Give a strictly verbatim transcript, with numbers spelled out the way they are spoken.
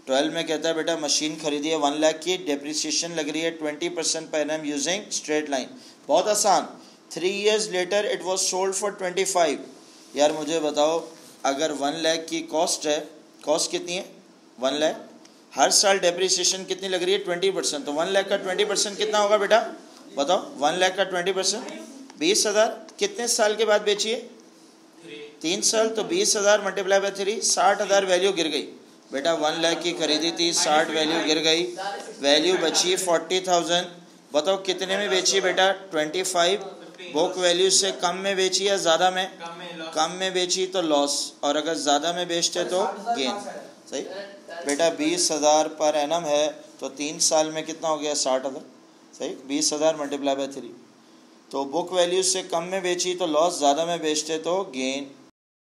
Twelve में कहता है बेटा मशीन खरीदी है वन लाख की, डेप्रिसिएशन लग रही है twenty percent per annum using straight line. बहुत आसान। Three years later it was sold for twenty five. यार मुझे बताओ, अगर वन लाख की कॉस्ट है, कॉस्ट कितनी है वन लाख, हर साल डेप्रिसिएशन कितनी लग रही है ट्वेंटी परसेंट, तो वन लाख का ट्वेंटी परसेंट कितना होगा बेटा बताओ। वन लाख का ट्वेंटी परसेंट बीस हज़ार। कितने साल के बाद बेचिए, तीन साल, तो बीस हज़ार मल्टीप्लाई बाय थ्री, साठ हज़ार वैल्यू गिर गई बेटा। वन लाख की खरीदी थी, साठ वैल्यू गिर गई, वैल्यू बची फोर्टी थाउजेंड। बताओ कितने में बेची बेटा, ट्वेंटी फाइव। बुक वैल्यू से कम में बेची या ज़्यादा में, कम में बेची तो लॉस, और अगर ज़्यादा में बेचते तो गेन। सही बेटा, बीस हज़ार पर एनम है तो तीन साल में कितना हो गया, साठ हज़ार। सही, बीस हज़ार मल्टीप्लाई बाय थ्री। तो बुक वैल्यू से कम में बेची तो लॉस, ज़्यादा में बेचते तो गेन।